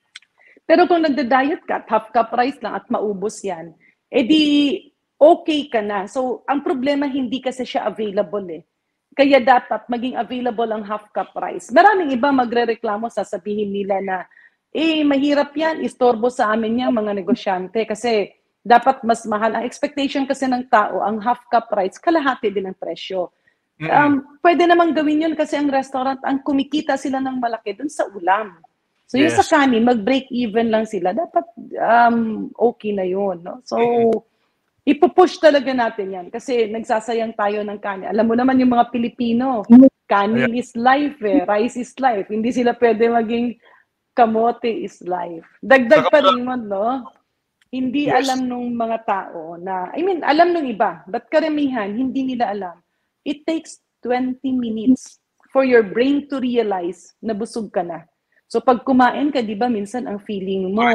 Pero kung nagda-diet ka, half cup rice lang at maubos yan, edi okay ka na. So, ang problema, hindi kasi siya available eh. Kaya dapat maging available ang half cup rice. Maraming iba magre-reklamo, sasabihin nila na, eh, mahirap yan, istorbo sa amin yan, mga negosyante. Kasi, dapat mas mahal. Ang expectation kasi ng tao, ang half cup rice, kalahati din ang presyo. Mm-hmm. Um, pwede namang gawin yun kasi ang restaurant, ang kumikita sila ng malaki dun sa ulam. So yes. Yung sa kanin, mag-break even lang sila. Dapat um, okay na yun. No? So, mm-hmm. ipupush talaga natin yan kasi nagsasayang tayo ng kanin. Alam mo naman yung mga Pilipino, kanin yeah. is life eh. Rice is life. Hindi sila pwede maging kamote is life. Dagdag pa rin mo, no? Hindi yes. alam nung mga tao na, I mean, alam nung iba, but karamihan, hindi nila alam. It takes twenty minutes for your brain to realize na busog ka na. So pag kumain ka, di ba, minsan ang feeling mo,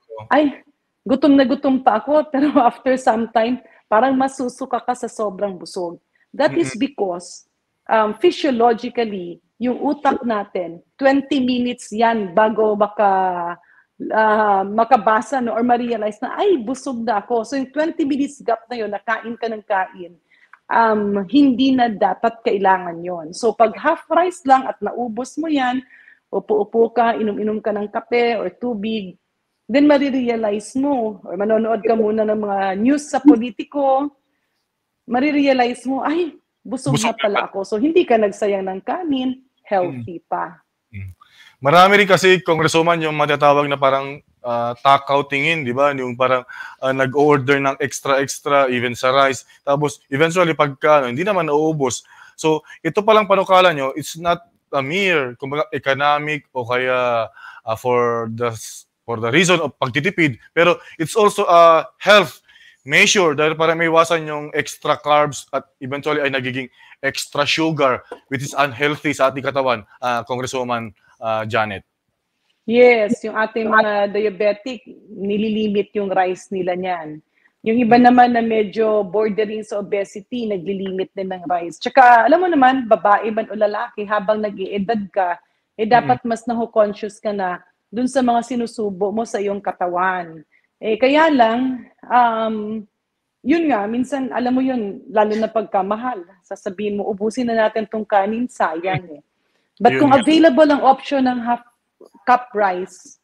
ay, gutom na gutom pa ako, pero after some time, parang masusuka ka sa sobrang busog. That is because, um, physiologically, yung utak natin, twenty minutes yan bago baka Uh, makabasa no, or ma-realize na, ay, busog na ako. So yung twenty minutes gap na yun, nakain ka ng kain, um, hindi na dapat kailangan yon. So pag half rice lang at naubos mo yan, upo-upo ka, inom-inom ka ng kape or tubig, then marirealize mo, or manonood ka muna ng mga news sa politiko, marirealize mo, ay, busog, busog na pala ako. So hindi ka nagsayang ng kanin, healthy hmm. pa. Hmm. Marami rin kasi, Congresswoman, yung matatawag na parang uh, takaw tingin, di ba? Yung parang uh, nag-order ng extra-extra, even sa rice. Tapos, eventually, pagka, no, hindi naman nauubos. So, ito palang panukala nyo, it's not a mere, kumbaga, economic o kaya uh, for the for the reason of pagtitipid, pero it's also a health measure dahil para may iwasan yung extra carbs at eventually ay nagiging extra sugar, which is unhealthy sa ating katawan, uh, Congresswoman Uh, Janet. Yes, yung ating mga diabetic, nililimit yung rice nila niyan. Yung iba naman na medyo bordering sa obesity, naglilimit din ng rice. Tsaka, alam mo naman, babae man o lalaki, habang nag-iedad ka, eh dapat mas naho-conscious ka na dun sa mga sinusubo mo sa iyong katawan. Eh kaya lang, um, yun nga, minsan, alam mo yun, lalo na pagkamahal, sasabihin mo, ubusin na natin tong kanin, sayang eh. But kung available ang option ng half cup rice,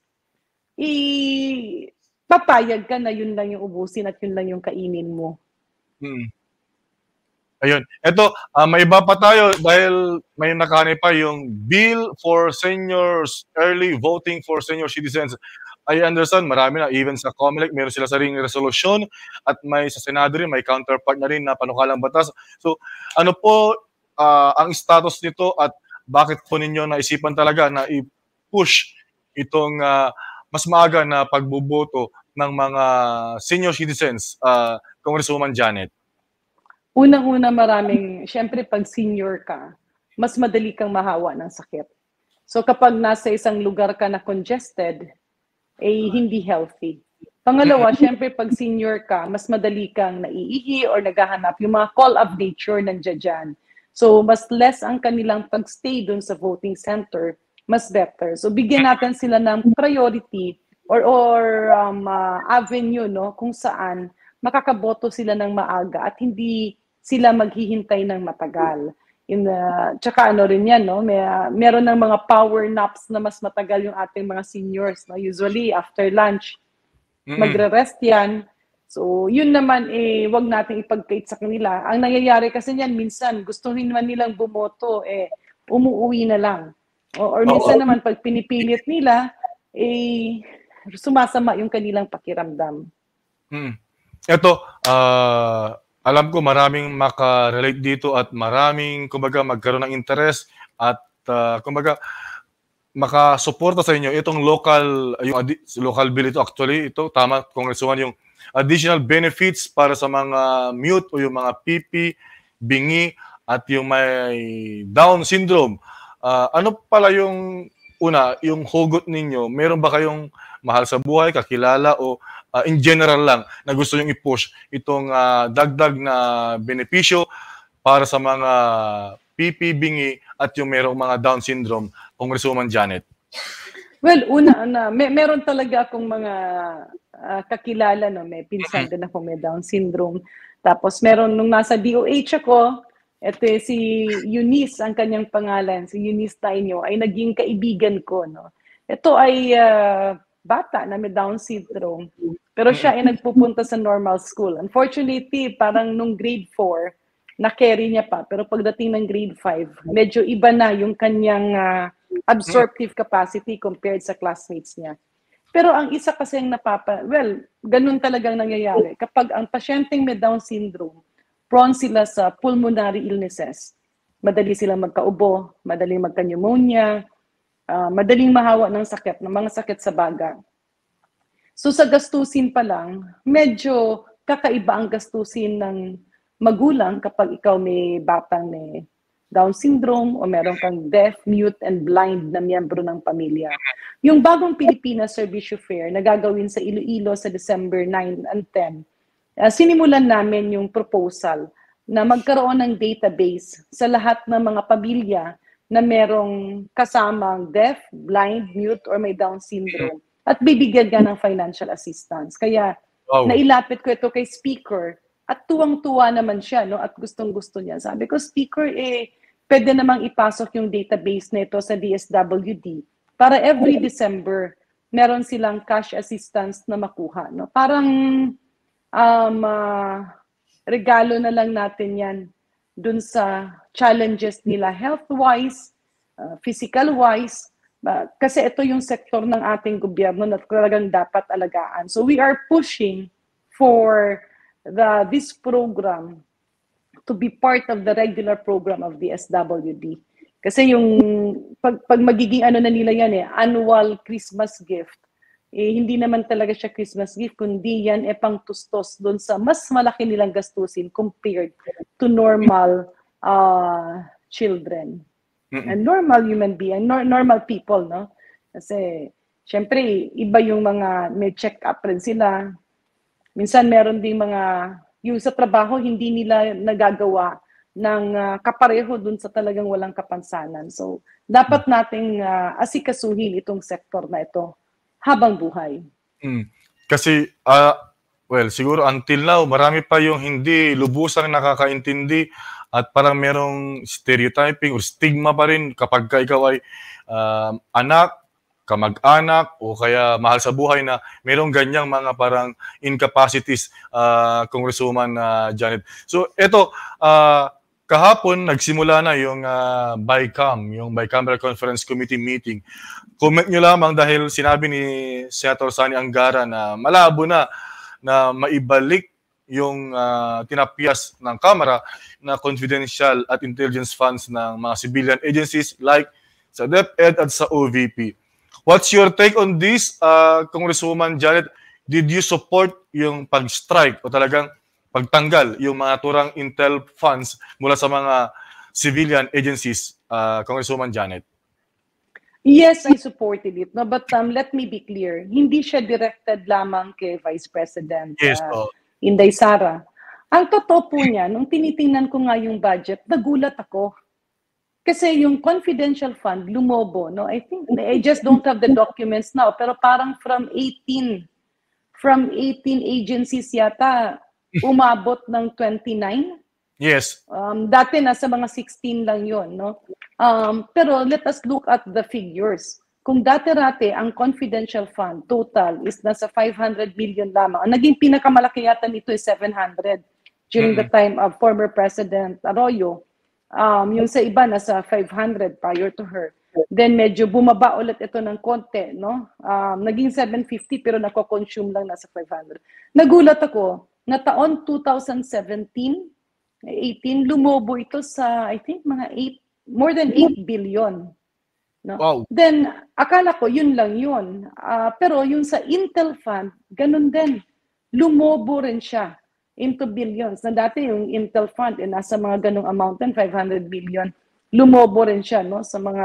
i papayag ka na yun lang yung ubusin at yun lang yung kainin mo. Hmm. Ayun. Ito, uh, may iba pa tayo dahil may nakani pa yung Bill for Seniors, Early Voting for Senior Citizens. I understand, marami na, even sa COMELEC, meron sila sariling resolusyon at may sa Senado rin, may counterpart na rin na panukalang batas. So, ano po uh, ang status nito at bakit po ninyo naisipan talaga na i-push itong uh, mas maaga na pagboboto ng mga senior citizens, uh, Congresswoman Janet? Unang-una maraming, syempre pag senior ka, mas madali kang mahawa ng sakit. So kapag nasa isang lugar ka na congested, eh hindi healthy. Pangalawa, syempre pag senior ka, mas madali kang naiihi or naghahanap yung mga call of nature nandiyan dyan. So mas less ang kanilang pagstay dun sa voting center, mas better. So bigyan natin sila ng priority or or um, uh, avenue, no, kung saan makakaboto sila ng maaga at hindi sila maghihintay ng matagal. In, uh, tsaka ano rin yan, no? May, uh, meron ng mga power naps na mas matagal yung ating mga seniors. No? Usually, after lunch, mm-hmm. magre-rest yan. So, yun naman, eh, wag natin ipag-plate sa kanila. Ang nangyayari kasi niyan, minsan, gusto rin naman nilang bumoto, eh, umuwi na lang. O, or minsan naman, pag pinipilit nila, eh, sumasama yung kanilang pakiramdam. Hmm. Ito, uh, alam ko maraming maka-relate dito at maraming, kumbaga, magkaroon ng interest at, uh, kumbaga, makasuporta sa inyo itong local, yung local bill ito actually, ito, tama, Congresswoman, yung additional benefits para sa mga mute o yung mga P P, bingi, at yung may Down syndrome. Uh, ano pala yung, una, yung hugot ninyo? Meron ba kayong mahal sa buhay, kakilala, o Uh, in general lang na gusto nyong i-push itong uh, dagdag na benepisyo para sa mga P P, bingi at yung merong mga Down syndrome, Congresswoman Janet? Well, una, na, may, meron talaga akong mga uh, kakilala, no? May pinsan din ako may Down syndrome. Tapos meron nung nasa D O H ako, ito eh, si Eunice, ang kanyang pangalan, si Eunice Tainio, ay naging kaibigan ko. No? Ito ay uh, bata na may Down syndrome. Pero siya ay nagpupunta sa normal school. Unfortunately, parang nung grade four, na-carry niya pa. Pero pagdating ng grade five, medyo iba na yung kanyang uh, absorptive capacity compared sa classmates niya. Pero ang isa kasi yung napapa... Well, ganun talagang nangyayari. Kapag ang pasyenteng may Down syndrome, prone sila sa pulmonary illnesses. Madali silang magkaubo, madaling magka-pneumonia, uh, madaling mahawa ng sakit, ng mga sakit sa baga. So sa gastusin pa lang, medyo kakaiba ang gastusin ng magulang kapag ikaw may batang may Down syndrome o meron kang deaf, mute, and blind na miyembro ng pamilya. Yung bagong Pilipinas Servicio Fair na gagawin sa Iloilo sa December nine and ten, uh, sinimulan namin yung proposal na magkaroon ng database sa lahat ng mga pamilya na merong kasamang deaf, blind, mute, or may Down syndrome. At bibigyan ka ng financial assistance. Kaya wow. Nailapit ko ito kay Speaker at tuwang-tuwa naman siya, no? At gustong-gusto niya. Sabi ko, Speaker, eh, pwede namang ipasok yung database nito sa D S W D para every December meron silang cash assistance na makuha. No? Parang um, uh, regalo na lang natin yan dun sa challenges nila health-wise, uh, physical-wise, Uh, kasi ito yung sektor ng ating gobyerno na talagang dapat alagaan. So we are pushing for the this program to be part of the regular program of the S W D. Kasi yung pag, pag magiging ano na nila yan eh, annual Christmas gift, eh, hindi naman talaga siya Christmas gift, kundi yan eh pang tustos doon sa mas malaki nilang gastusin compared to normal uh, children. Mm-mm. And normal human being, nor- normal people, no? Kasi, syempre, iba yung mga, may check-up rin sila. Minsan, meron ding mga, yung sa trabaho, hindi nila nagagawa ng uh, kapareho dun sa talagang walang kapansanan. So, dapat nating uh, asikasuhin itong sektor na ito habang buhay. Mm. Kasi, uh, well, siguro until now, marami pa yung hindi lubusang nakakaintindi at parang merong stereotyping o stigma pa rin kapag ka ikaw ay uh, anak kamag-anak o kaya mahal sa buhay na mayroong ganyang mga parang incapacities, uh, Congresswoman uh, Janet. So ito, uh, kahapon nagsimula na yung uh, BICAM, yung Bicameral Conference Committee meeting. Comment nyo lamang dahil sinabi ni Senator Sani Angara na malabo na na maibalik yung uh, tinapyas ng Kamara na confidential at intelligence funds ng mga civilian agencies like sa DepEd at sa O V P. What's your take on this, uh, Congresswoman Janet? Did you support yung pag-strike o talagang pagtanggal yung mga turang intel funds mula sa mga civilian agencies, uh, Congresswoman Janet? Yes, I supported it. No, but um, let me be clear, hindi siya directed lamang kay Vice President Yes, uh, oh. Inday Sara. Ang totoo po niya, nung tinitingnan ko nga yung budget, nagulat ako. Kasi yung confidential fund, lumobo, no? I think, I just don't have the documents now, pero parang from eighteen, from eighteen agencies yata, umabot ng twenty-nine. Yes. Um, dati nasa mga sixteen lang yon, no? Um, pero let us look at the figures. Kung dati-rate ang confidential fund total is nasa five hundred million lamang. Ang naging pinakamalaki yata nito is seven hundred during mm-hmm. the time of former President Arroyo. Um, yung sa iba nasa five hundred prior to her. Then medyo bumaba ulit ito ng konti, no? Um, naging seven fifty pero nako-consume lang nasa five hundred. Nagulat ako na taon two thousand seventeen, eighteen lumobo ito sa I think mga eight, more than eight billion. No? Wow. Then akala ko yun lang yun. Uh, pero yung sa Intel Fund, ganun din. Lumobo rin siya into billions. Na dati yung Intel Fund, eh, nasa mga ganung amount din, five hundred billion. Lumobo rin siya, no? Sa mga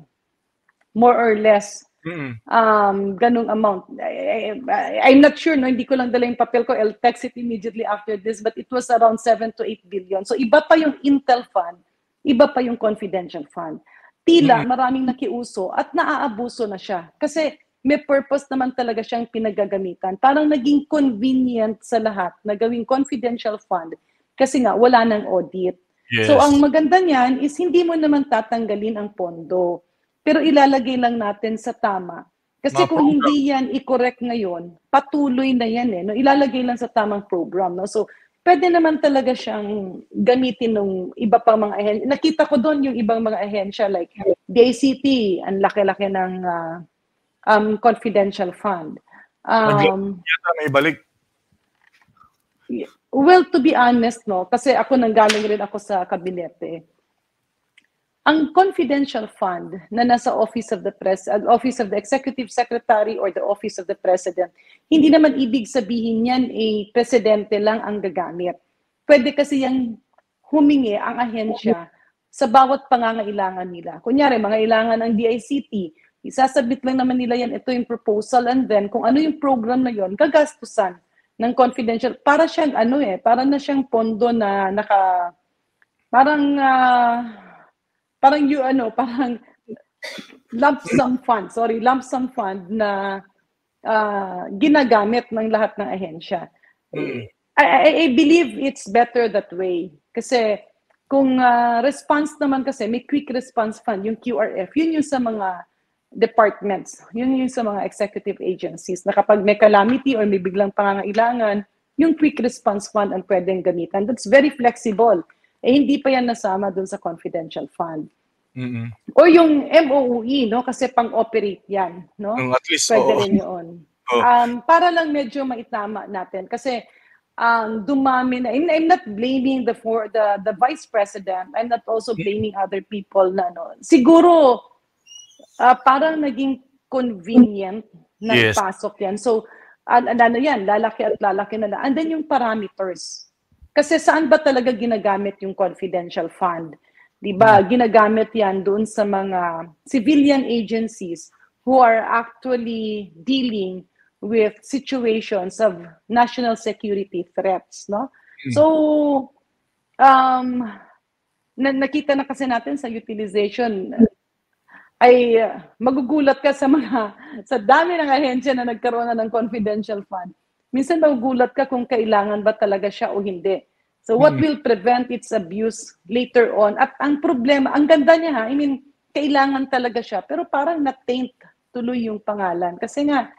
more or less mm-hmm. um, ganung amount. I, I, I'm not sure, no? Hindi ko lang dala yung papel ko. I'll text it immediately after this, but it was around seven to eight billion. So iba pa yung Intel Fund, iba pa yung confidential fund. Tila, mm-hmm. maraming nakiuso at naaabuso na siya. Kasi may purpose naman talaga siyang pinagagamitan. Parang naging convenient sa lahat na gawing confidential fund kasi nga wala nang audit. Yes. So ang maganda niyan is hindi mo naman tatanggalin ang pondo. Pero ilalagay lang natin sa tama. Kasi kung hindi yan i-correct ngayon, patuloy na yan eh. No? Ilalagay lang sa tamang program. No? So pwede naman talaga siyang gamitin ng iba pang mga ahensya. Nakita ko doon yung ibang mga ahensya like D I C T, ang laki-laki ng uh, um, confidential fund. Um, may balik. Well, to be honest, no, kasi ako nanggaling rin ako sa kabinete. Ang confidential fund na nasa Office of the Pres, uh, Office of the Executive Secretary or the Office of the President, hindi naman ibig sabihin yan eh, presidente lang ang gagamit. Pwede kasi yung humingi ang ahensya sa bawat pangangailangan nila. Kunyari, mga ilangan ng D I C T, isasabit lang naman nila yan, ito yung proposal, and then kung ano yung program na yon, gagastusan ng confidential. Para siyang ano eh, para na siyang pondo na naka, parang, uh, parang yung ano, parang lump sum fund, sorry, lump sum fund na uh, ginagamit ng lahat ng ahensya. Mm. I, I, I believe it's better that way. Kasi kung uh, response naman kasi, may quick response fund, yung Q R F, yun yung sa mga departments, yun yung sa mga executive agencies, na kapag may calamity or may biglang pangangailangan, yung quick response fund ang pwedeng gamitan. That's very flexible. Eh, hindi pa yan nasama dun sa confidential fund. Mm-hmm. O yung M O U E, no? Kasi pang-operate yan, no? Mm, at least, pwede oh. rin yun. Oh. Um, para lang medyo maitama natin. Kasi um, dumami na. I'm not blaming the, for, the, the Vice President. I'm not also blaming other people na, no? Siguro, uh, parang naging convenient na yes. pasok yan. So, uh, ano yan, lalaki at lalaki na lang. And then yung parameters. Kasi saan ba talaga ginagamit yung confidential fund? Diba? Ginagamit yan doon sa mga civilian agencies who are actually dealing with situations of national security threats, no? Mm. So, um, na nakita na kasi natin sa utilization, ay uh, magugulat ka sa mga, sa dami ng ahensya na nagkaroon na ng confidential fund. Minsan magugulat ka kung kailangan ba talaga siya o hindi. So what hmm. will prevent its abuse later on? At ang problema, ang ganda niya ha, I mean, kailangan talaga siya, pero parang na-taint tuloy yung pangalan. Kasi nga,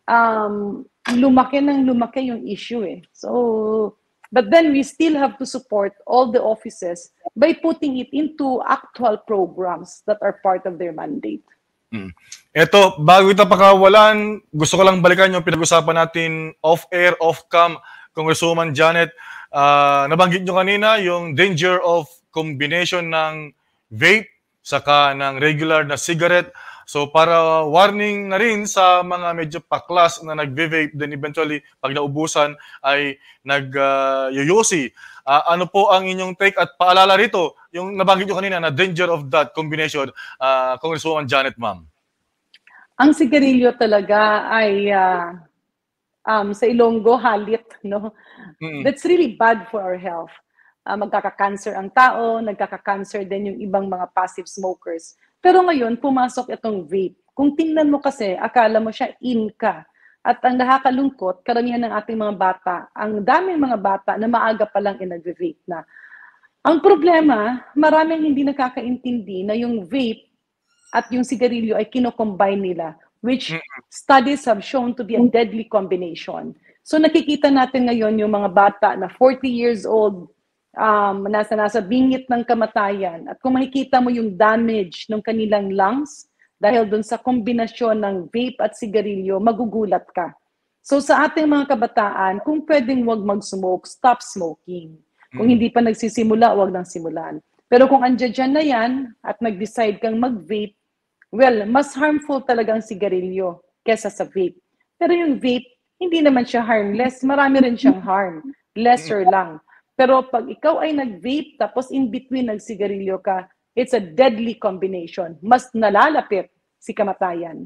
um, lumaki ng lumaki yung issue eh. So, but then we still have to support all the offices by putting it into actual programs that are part of their mandate. Hmm. Ito, bago ito pakawalan, gusto ko lang balikan yung pinag-usapan natin off-air, off-cam, Congresswoman Janet. Uh, nabanggit nyo kanina yung danger of combination ng vape saka ng regular na cigarette. So para warning na rin sa mga medyo paklas na nag-vape, then eventually pag naubusan ay nag-yoyosi. Uh, uh, ano po ang inyong take at paalala rito, yung nabanggit nyo kanina na danger of that combination, uh, Congresswoman Janet, ma'am? Ang sigarilyo talaga ay uh, um, sa Ilonggo, halit. No? Mm-hmm. That's really bad for our health. Uh, magkaka-cancer ang tao, nagkaka-cancer din yung ibang mga passive smokers. Pero ngayon, pumasok itong vape. Kung tingnan mo kasi, akala mo siya in ka. At ang nakakalungkot, karamihan ng ating mga bata, ang daming mga bata na maaga pa lang inag-vape na. Ang problema, maraming hindi nakakaintindi na yung vape at yung sigarilyo ay kino-combine nila, which studies have shown to be a deadly combination. So nakikita natin ngayon yung mga bata na forty years old, um, nasa, nasa bingit ng kamatayan. At kung makikita mo yung damage ng kanilang lungs, dahil dun sa kombinasyon ng vape at sigarilyo, magugulat ka. So sa ating mga kabataan, kung pwedeng wag mag-smoke, stop smoking. Kung hindi pa nagsisimula, wag nang simulan. Pero kung andyan dyan na yan, at nag-decide kang mag-vape, well, mas harmful talagang sigarilyo kesa sa vape. Pero yung vape, hindi naman siya harmless. Marami rin siyang harm. Lesser lang. Pero pag ikaw ay nag-vape, tapos in between nagsigarilyo ka, it's a deadly combination. Mas nalalapit si kamatayan.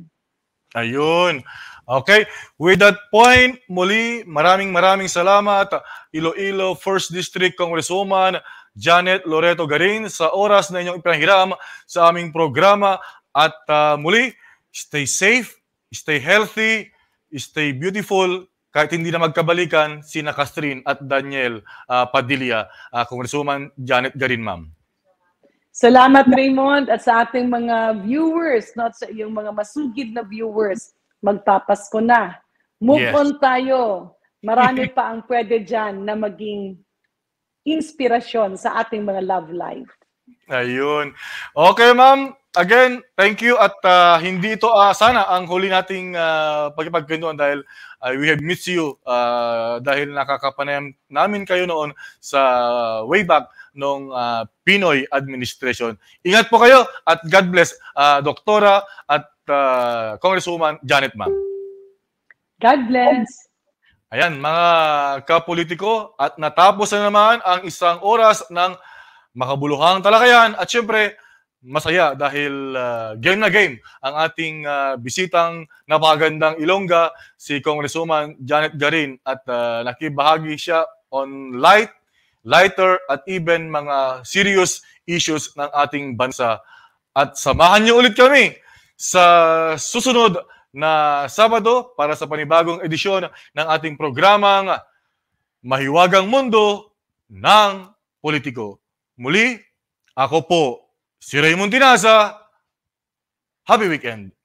Ayun. Okay. With that point, muli, maraming maraming salamat, Iloilo First District Congresswoman Janet Loreto Garin, sa oras na inyong ipinahiram sa aming programa. At uh, muli, stay safe, stay healthy, stay beautiful, kahit hindi na magkabalikan sina Catherine at Daniel uh, Padilla, uh, Congresswoman Janet Garin, ma'am. Salamat, Raymond, at sa ating mga viewers, not sa iyong mga masugid na viewers, magpapasko na. Move yes. on tayo. Marami pa ang pwede dyan na maging inspirasyon sa ating mga love life. Ayun. Okay, ma'am. Again, thank you at uh, hindi ito uh, sana ang huli nating uh, pagkipagkwentuhan dahil uh, we have missed you uh, dahil nakakapanayam namin kayo noon sa way back nung uh, Pinoy administration. Ingat po kayo at God bless, uh, Doktora at uh, Congresswoman Janet, ma'am. God bless. Ayan, mga kapolitiko, at natapos na naman ang isang oras ng makabuluhang talakayan at syempre, masaya dahil uh, game na game ang ating uh, bisitang napakagandang Ilongga, si Congresswoman Janet Garin, at uh, nakibahagi siya on light, lighter at even mga serious issues ng ating bansa. At samahan niyo ulit kami sa susunod na Sabado para sa panibagong edisyon ng ating programang Mahiwagang Mundo ng Politiko. Muli, ako po si Raymond Tinaza. Happy weekend!